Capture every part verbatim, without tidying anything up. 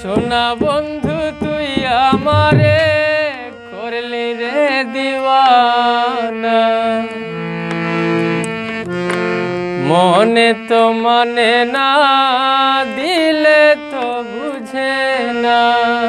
সোনা বন্ধু তুই আমারে করলি রে দিওয়ানা, মনে তো মানে না দিলে তো বুঝে না।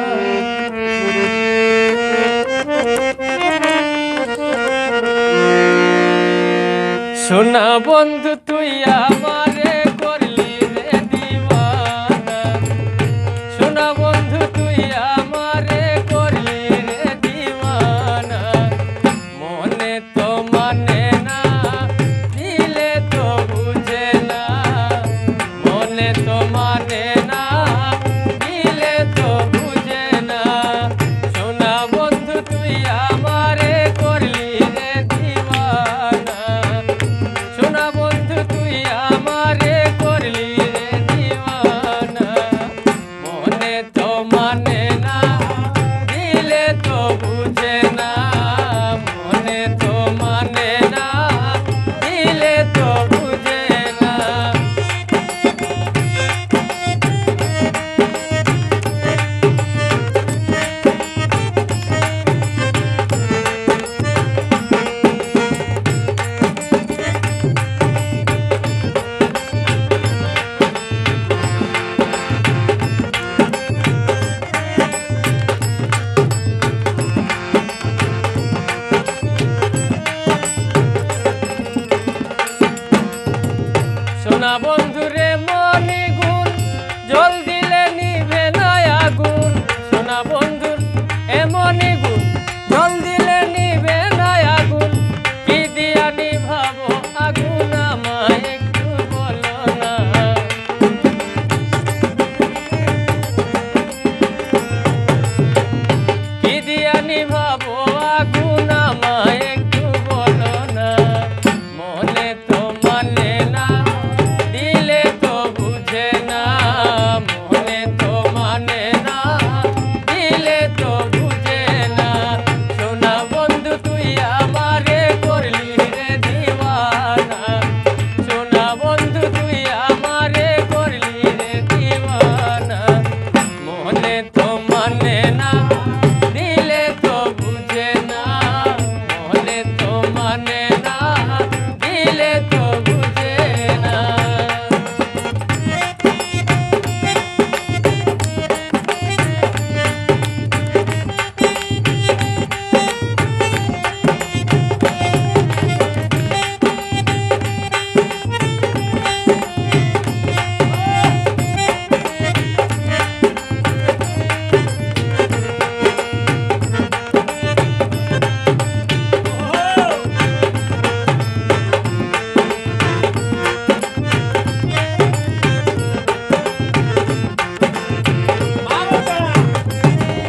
সোনা বন্ধু তুই আমারে করলি রে দিওয়ানা, সোনা বন্ধু তুই আমারে করলি রে দিওয়ানা, মনে তো মানে না দিলে তো বুঝে না, মনে তো মানে না দিলে তো বুঝে না। সোনা বন্ধু তুই আমারে করলি রে দিওয়ানা, সোনা বন্ধু তুই আমারে করলি রে দিওয়ানা, মনে তো মানে না দিলে তো বুঝে না, মনে তো মানে না দিলে তো বুঝে না। সোনা বন্ধুরে মনে গুণ জল দিলে নিভে না আগুন, সোনা বন্ধুর এমনি গুণ জল দিলে নিভে না আগুন, কি দিয়া নিভাবো আগুন আমায় একটু বলো না। কি দিয়া নিভাবো আগুন আমায় একটু বলো না, মনে তো মানে না দিলে তো বুঝে না, মনে তো মানে না দিলে তো বুঝে না। সোনা বন্ধু তুই আমারে করলি রে দিওয়ানা, সোনা বন্ধু তুই আমারে করলি রে দিওয়ানা, মনে তো মানে না দিলে তো বুঝে না, মনে তো মানে না দিলে তো বুঝে না।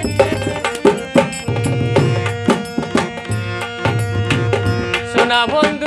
সোনা বন্ধু